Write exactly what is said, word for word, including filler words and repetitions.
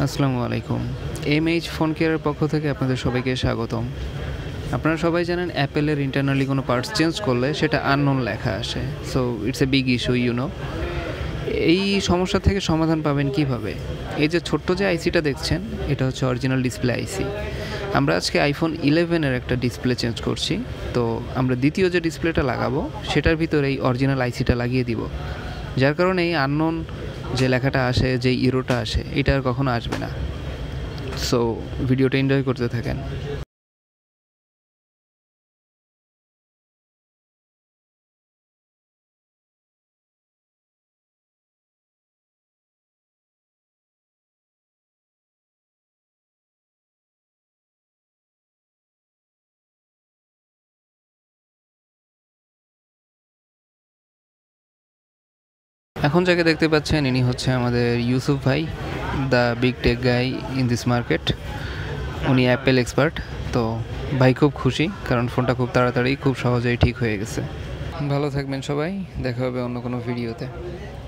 আসসালামু আলাইকুম। MH phone কেয়ারের পক্ষ থেকে আপনাদের সবাইকে স্বাগতম। আপনারা সবাই জানেন অ্যাপেলের ইন্টারনালি কোনো পার্টস চেঞ্জ করলে সেটা আননোন লেখা আসে। So it's a big issue you know. এই সমস্যা থেকে সমাধান পাবেন কিভাবে? এই যে ছোট্ট যে আইসিটা দেখছেন, এটা হচ্ছে অরিজিনাল ডিসপ্লে আইসি। আমরা আজকে আইফোন ইলেভেনের একটা ডিসপ্লে চেঞ্জ করছি। তো আমরা দ্বিতীয় যে ডিসপ্লেটা লাগাবো সেটার ভিতরে এই অরিজিনাল আইসিটা লাগিয়ে দিব। যার কারণে এই আননোন যে লেখাটা আসে, যে ইরোটা আসে, এটা আর কখনো আসবে না। সো ভিডিওটা এনজয় করতে থাকেন। এখন যাকে দেখতে পাচ্ছেন ইনি হচ্ছে আমাদের ইউসুফ ভাই, the big tech guy in this market. উনি অ্যাপেল এক্সপার্ট। তো ভাই খুব খুশি, কারণ ফোনটা খুব তাড়াতাড়ি খুব সহজেই ঠিক হয়ে গেছে। ভালো থাকবেন সবাই, দেখা হবে অন্য কোনো ভিডিওতে।